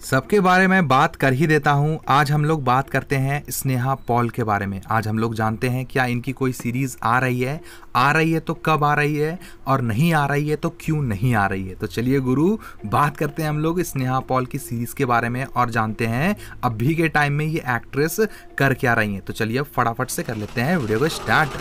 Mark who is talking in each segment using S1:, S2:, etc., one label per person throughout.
S1: सबके बारे में बात कर ही देता हूँ। आज हम लोग बात करते हैं स्नेहा पॉल के बारे में। आज हम लोग जानते हैं क्या इनकी कोई सीरीज आ रही है तो कब आ रही है, और नहीं आ रही है तो क्यों नहीं आ रही है। तो चलिए गुरु, बात करते हैं हम लोग स्नेहा पॉल की सीरीज के बारे में और जानते हैं अभी के टाइम में ये एक्ट्रेस कर क्या रही है। तो चलिए फटाफट से कर लेते हैं वीडियो को स्टार्ट।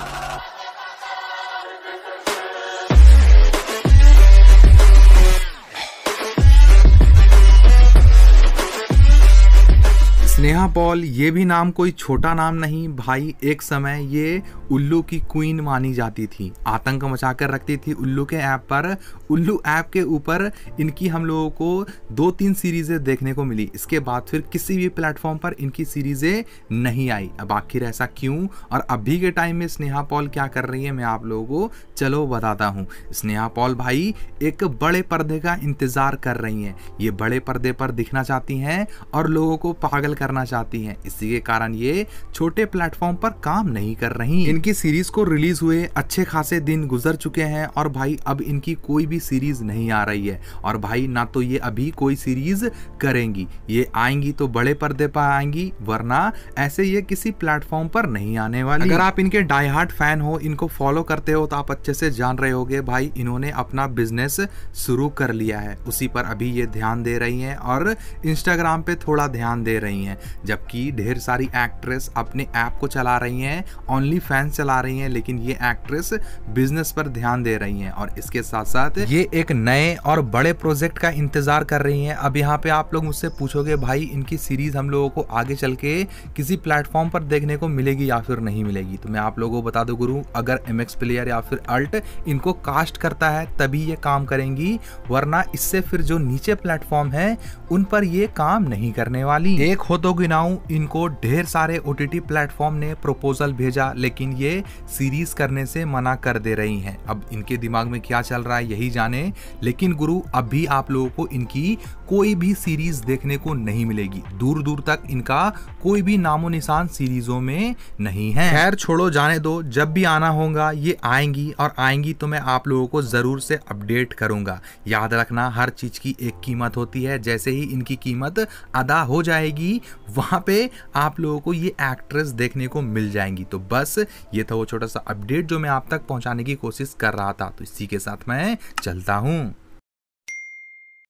S1: स्नेहा पॉल ये भी नाम कोई छोटा नाम नहीं भाई। एक समय ये उल्लू की क्वीन मानी जाती थी, आतंक मचाकर रखती थी उल्लू के ऐप पर। उल्लू ऐप के ऊपर इनकी हम लोगों को 2-3 सीरीजें देखने को मिली। इसके बाद फिर किसी भी प्लेटफॉर्म पर इनकी सीरीजें नहीं आई। अब आखिर ऐसा क्यों, और अभी के टाइम में स्नेहा पॉल क्या कर रही है, मैं आप लोगों को चलो बताता हूँ। स्नेहा पॉल भाई एक बड़े पर्दे का इंतजार कर रही हैं। ये बड़े पर्दे पर दिखना चाहती हैं और लोगों को पागल करना चाहती हैं। इसी के कारण ये छोटे प्लेटफॉर्म पर काम नहीं कर रही। इनकी सीरीज को रिलीज हुए अच्छे खासे दिन गुजर चुके हैं और भाई अब इनकी कोई भी सीरीज नहीं आ रही है। और भाई ना तो ये अभी कोई सीरीज करेंगी, ये आएंगी तो बड़े पर्दे पर आएंगी, वरना ऐसे ये किसी प्लेटफॉर्म पर नहीं आने वाली। अगर आप इनके डाई हार्ट फैन हो, इनको फॉलो करते हो, तो आप अच्छे से जान रहे होगे भाई इन्होंने अपना बिजनेस शुरू कर लिया है। उसी पर अभी ये ध्यान दे रही हैं और इंस्टाग्राम पे थोड़ा ध्यान दे रही हैं। जबकि ढेर सारी एक्ट्रेस अपने ऐप को चला रही हैं, ओनली फैंस चला रही हैं, लेकिन ये एक्ट्रेस बिजनेस पर ध्यान दे रही हैं और इसके साथ साथ ये एक नए और बड़े प्रोजेक्ट का इंतजार कर रही हैं। अब यहाँ पे आप लोग मुझसे पूछोगे भाई इनकी सीरीज हम लोगों को आगे चल के किसी प्लेटफॉर्म पर देखने को मिलेगी या फिर नहीं मिलेगी। तो मैं आप लोगों को बता दूं गुरु, अगर MX प्लेयर या फिर अल्ट इनको कास्ट करता है तभी ये काम करेंगी, वरना इससे फिर जो नीचे प्लेटफॉर्म है उन पर ये काम नहीं करने वाली। एक हो तो गिनाऊं, इनको ढेर सारे OTT प्लेटफॉर्म ने प्रपोजल भेजा, लेकिन ये सीरीज करने से मना कर दे रही हैं। अब इनके दिमाग में क्या चल रहा है यही जाने, लेकिन गुरु अभी आप लोगों को इनकी कोई भी सीरीज देखने को नहीं मिलेगी। दूर दूर तक इनका कोई भी नामो निशान सीरीजों में नहीं है। खैर छोड़ो, जाने दो, जब भी आना होगा ये आएंगी, और आएंगी तो मैं आप लोगों को जरूर से अपडेट करूंगा। याद रखना, हर चीज की एक कीमत होती है। जैसे ही इनकी कीमत अदा हो जाएगी वहां पे आप लोगों को ये एक्ट्रेस देखने को मिल जाएंगी। तो बस ये था वो छोटा सा अपडेट जो मैं आप तक पहुंचाने की कोशिश कर रहा था। तो इसी के साथ मैं चलता हूं।